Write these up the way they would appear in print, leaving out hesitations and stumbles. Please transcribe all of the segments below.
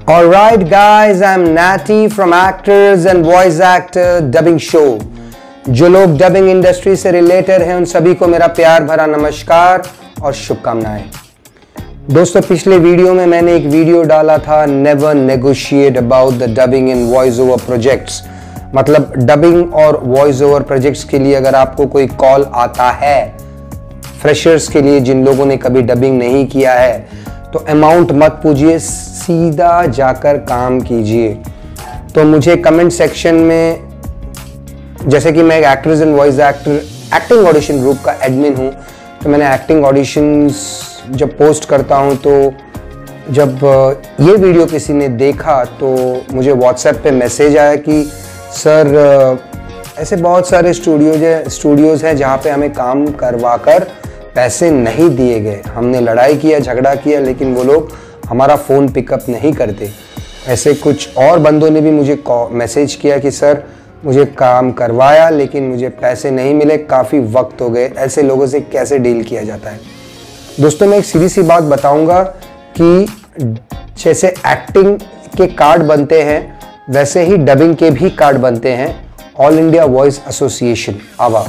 Alright guys, I'm Natty from Actors and Voice Actor Dubbing Show। जो लोग dubbing industry से related हैं उन सभी को मेरा प्यार भरा नमस्कार और शुभकामनाएं। दोस्तों, पिछले वीडियो में मैंने एक वीडियो डाला था never negotiate about the dubbing in voice over projects. मतलब डबिंग और वॉइस ओवर प्रोजेक्ट्स के लिए अगर आपको कोई कॉल आता है, फ्रेशर्स के लिए जिन लोगों ने कभी डबिंग नहीं किया है, तो अमाउंट मत पूछिए, सीधा जाकर काम कीजिए। तो मुझे कमेंट सेक्शन में, जैसे कि मैं एक actors and voice actor acting audition group का एडमिन हूँ, तो मैंने एक्टिंग ऑडिशंस जब पोस्ट करता हूँ, तो जब ये वीडियो किसी ने देखा तो मुझे व्हाट्सएप पे मैसेज आया कि सर ऐसे बहुत सारे स्टूडियोज़ हैं जहाँ पे हमें काम करवाकर पैसे नहीं दिए गए। हमने लड़ाई किया, झगड़ा किया, लेकिन वो लोग हमारा फ़ोन पिकअप नहीं करते। ऐसे कुछ और बंदों ने भी मुझे मैसेज किया कि सर मुझे काम करवाया लेकिन मुझे पैसे नहीं मिले, काफ़ी वक्त हो गए। ऐसे लोगों से कैसे डील किया जाता है? दोस्तों, मैं एक सीधी सी बात बताऊंगा कि जैसे एक्टिंग के कार्ड बनते हैं वैसे ही डबिंग के भी कार्ड बनते हैं। ऑल इंडिया वॉइस एसोसिएशन आवा,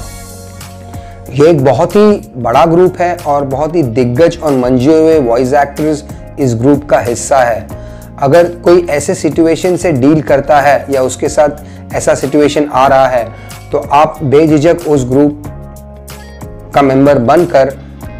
ये एक बहुत ही बड़ा ग्रुप है और बहुत ही दिग्गज और मंजे हुए वॉइस एक्टर्स इस ग्रुप का हिस्सा है। अगर कोई ऐसे सिचुएशन से डील करता है या उसके साथ ऐसा सिचुएशन आ रहा है, तो आप बेझिझक उस ग्रुप का मेंबर बनकर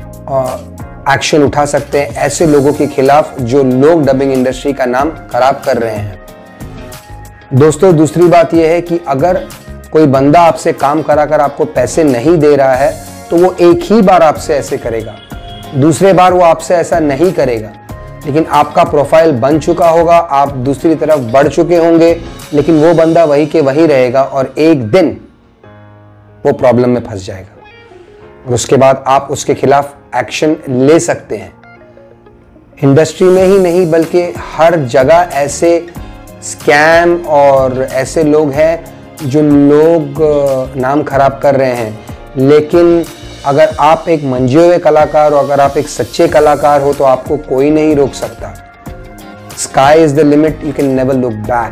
एक्शन उठा सकते हैं ऐसे लोगों के खिलाफ जो लोग डबिंग इंडस्ट्री का नाम खराब कर रहे हैं। दोस्तों, दूसरी बात यह है कि अगर कोई बंदा आपसे काम कराकर आपको पैसे नहीं दे रहा है, तो वो एक ही बार आपसे ऐसे करेगा, दूसरे बार वो आपसे ऐसा नहीं करेगा। लेकिन आपका प्रोफाइल बन चुका होगा, आप दूसरी तरफ बढ़ चुके होंगे, लेकिन वो बंदा वही के वही रहेगा और एक दिन वो प्रॉब्लम में फंस जाएगा और उसके बाद आप उसके खिलाफ एक्शन ले सकते हैं। इंडस्ट्री में ही नहीं बल्कि हर जगह ऐसे स्कैम और ऐसे लोग हैं जो लोग नाम खराब कर रहे हैं। लेकिन अगर आप एक मंजे हुए कलाकार हो, अगर आप एक सच्चे कलाकार हो, तो आपको कोई नहीं रोक सकता। Sky is the limit, you can never look back.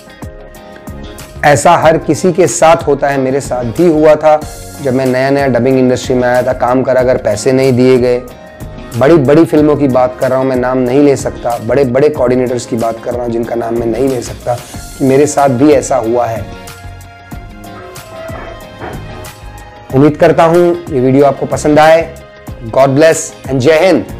ऐसा हर किसी के साथ होता है, मेरे साथ भी हुआ था जब मैं नया नया डबिंग इंडस्ट्री में आया था। काम करा अगर पैसे नहीं दिए गए, बड़ी बड़ी फिल्मों की बात कर रहा हूँ, मैं नाम नहीं ले सकता, बड़े बड़े कोऑर्डिनेटर्स की बात कर रहा हूँ जिनका नाम मैं नहीं ले सकता, कि मेरे साथ भी ऐसा हुआ है। उम्मीद करता हूं ये वीडियो आपको पसंद आए। गॉड ब्लेस एंड जय हिंद।